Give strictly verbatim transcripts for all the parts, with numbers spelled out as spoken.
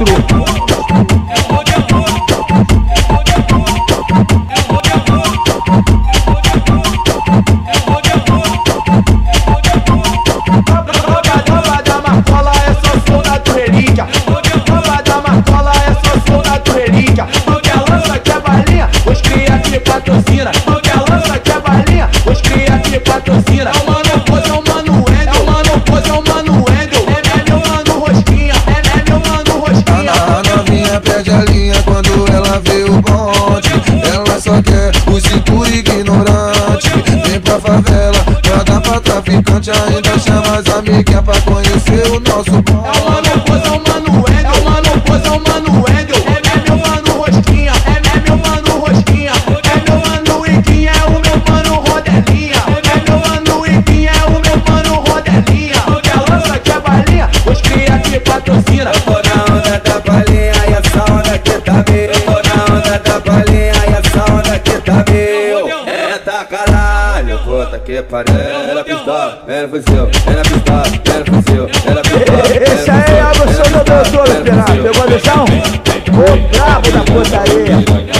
patrocina, porque a lança que é balinha, os cria que patrocina. É o mano Pose, é o mano Wendel, é o mano Pose, é o mano Wendel. É, é meu mano Rosquinha, é, é meu mano Rosquinha. A novinha perde a linha quando ela vê o bonde. Ela só quer o cintura ignorante. Vem pra favela, pra dar pra traficante. Ainda chama as amigas pra conhecer o nosso bonde. É o mano Pose, é o mano Wendel, é o mano Pose, é o mano Wendel. É, é meu mano Rosquinha, é, é meu mano Rosquinha. É meu mano Iguinha, é o meu mano Rodelinha. É meu mano Iguinha, é o meu mano Rodelinha. Porque a lança que é balinha, os cria que patrocina. Eu tô na onda da balinha e essa onda que tá meio. Eu tô na onda da balinha e essa onda que tá meio. Eita caralho, puta que pariu. Era pistola, era fuzil, era pistola, era fuzil, era pistola. Esse aí é a versão do doutor, Pirata. Pegou a versão? O brabo da putaria.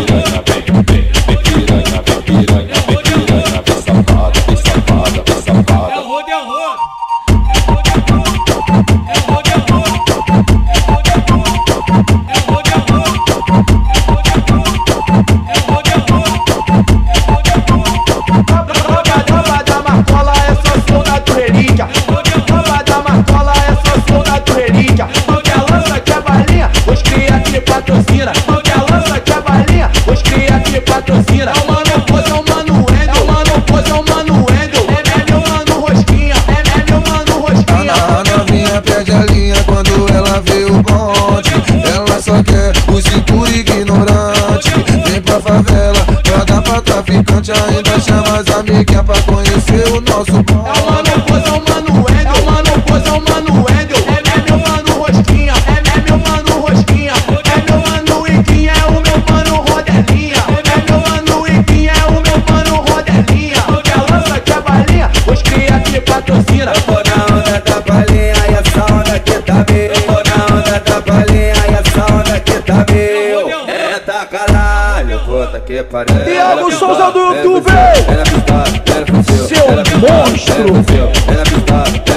Porque a lança que é balinha, os cria que patrocina. Porque a lança que é balinha, os cria que patrocina. É o mano Pose, é o mano Wendel, é o mano Pose, é o mano Wendel. É, é meu mano Rosquinha, é, é meu mano Rosquinha. A novinha perde a linha quando ela vê o bonde. Ela só quer o cintura ignorante. Vem pra favela, pra dar pra traficante. Ainda chama as amigas pra conhecer o nosso bonde. É o mano Pose, é o mano Wendel, é o mano Pose, é o mano Wendel. É, é meu mano Rosquinha, é, é meu mano Rosquinha. É meu mano Iguinha, é o meu mano Rodelinha. É meu mano Iguinha, é o meu mano Rodelinha. Porque a lança que é balinha, os cria que patrocina. Eu tô na onda da balinha e essa onda que tá meio. Eu tô na onda da balinha e essa onda que tá meio. Eita caralho, puta que pariu. Thiago Souza do YouTube. Era pistola, era fuzil, Seu era pistola, monstro. era fuzil, era pistola.